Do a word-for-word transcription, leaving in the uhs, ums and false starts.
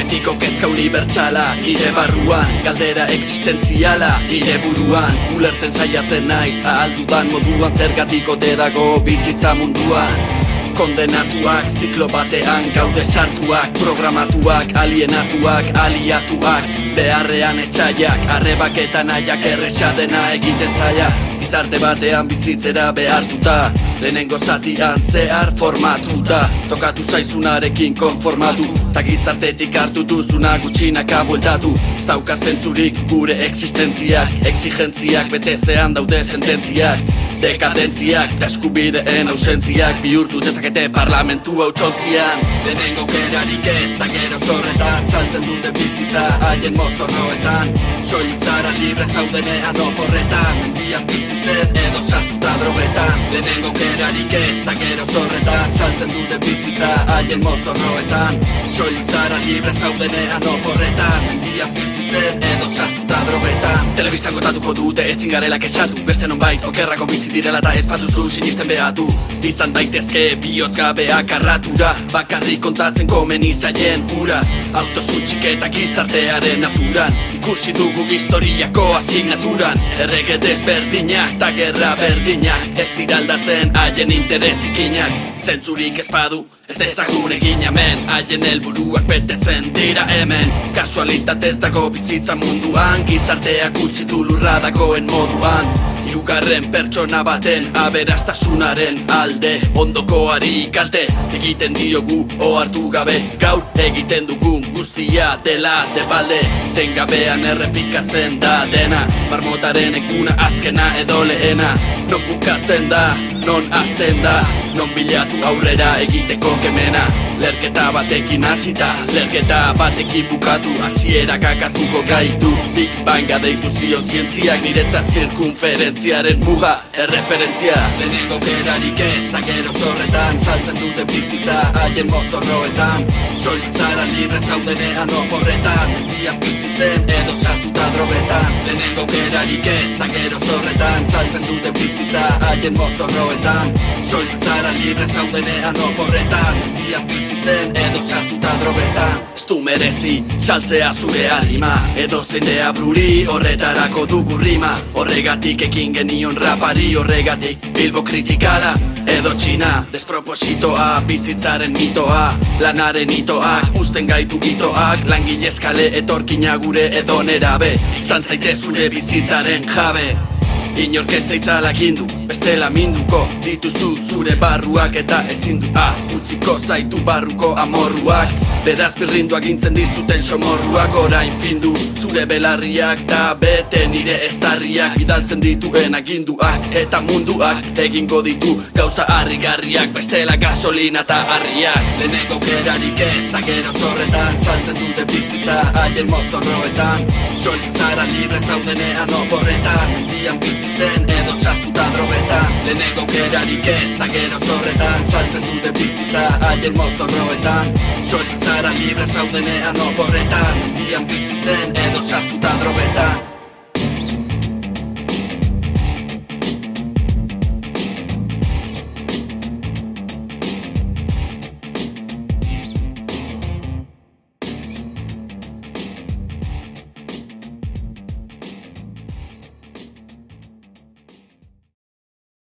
betiko kezka unibertsala nire barruan, galdera existentziala nire buruan. Ulertzen saiatzen naiz ahaldudan moduan, zergatik ote dago bizitza munduan. Kondenatuak, ziklo batean gaude sartuak, programatuak, alienatuak, aliatuak. Beharrean etxaiak, arrebak eta nahiak, erresa dena egiten zaila. Gizarte batean bizitzera behartuta, lehenengo zatian zehar formatuta. Tokatu zaizunarekin konformatu, ta gizartetik hartu duzuna gutxinaka bueltatu. Ez dauka zentzurik gure existentziak, exigentziak, betezean daude sententziak. Dekadentziak, da eskubideen ausentziak bihurtu dezakete parlamentu hau txontzian. Lehenengo aukerarik ez da gero zorretan, saltzen dute bizitza haien mozorroetan. Soilik zara libre zaudenean oporretan, mendian bizitzen edo sartuta drogetan. Lehenengo aukerarik ez da gero zorretan, saltzen dute bizitza haien mozorroetan. Soilik zara libre zaudenean oporretan, mendian bizitzen edo sartuta drogetan. Telebistan gotatuko dute ezin garela kexatu, beste nonbait okerrako bizi direla eta ez baduzu sinisten behatu. Izan daitezke bihotz gabeak arratura, bakarrik kontatzen komeni zaien ura. Autosuntxik eta gizartearen naturan, ikusi dugu historiako asignaturan. Errege desberdinak eta gerra berdinak, ez dira aldatzen haien interesikinak. Zentzurik ez badu, ez dezagun egin hemen, haien helburuak betetzen dira hemen. Kasualitatez dago bizitza munduan, gizarteak utzi du lurra dagoen moduan. Hirugarren pertsona baten aberastasunaren alde, ondokoari kalte egiten diogu ohartu gabe. Gaur egiten dugun guztia dela debalde, tengabean errepikatzen da dena. Marmotaren ekuna azkena edo lehena, non bukatzen da, non hasten da, non bilatu aurrera egiteko kemena. Lerketa batekin hasita, lerketa batekin bukatu, hasiera kakatuko gaitu. Big Banga deitu zion zientziak, niretzat zirkunferentziaren muga, erreferentzia. Lehenengo aukerarik ez da gero zorretan, saltzen dute bizitza haien mozorroetan. Soilik zara libre zaudenean oporretan, mendian bizitzen edo sartuta drogetan. Lehenengo aukerarik ez da gero zorretan, saltzen dute bizitza haien mozorroetan. Soilik zara libre zaudenean oporretan, mendian bizitzen edo sartuta drogetan. Ez du merezi saltzea zure harima, edo zein deabruri horretarako dugu rima. Horregatik ekin genion rapari, horregatik Bilbo kritikala edo txina. Despropositoa, bizitzaren mitoa, lanaren itoak, usten gaitu itoak. Langile eskale etorkina gure edo nerabe, izan zaite zure bizitzaren jabe. Inork ez eitzalak indu, bestela minduko dituzu zure barruak eta ezin du ah, utziko zaitu barruko amorruak. Beraz birrindu agintzen dizuten somorruak, orain findu zure belarriak da bete nire estarriak. Bidaltzen dituen aginduak eta munduak egingo ditu gauza harrigarriak, bestela gasolina eta harriak. Lehenengo aukerarik ez da gero zorretan, saltzen dute bizitza haien mozorroetan. Soilik zara libre zaudenean oporretan, mendian bizitzen edo sartuta drogetan. Lehenengo aukerarik ez da gero zorretan, saltzen dute bizitza haien mozorroetan. Soilik zara libre zaudenean oporretan, mendian bizitzen edo sartuta drogetan.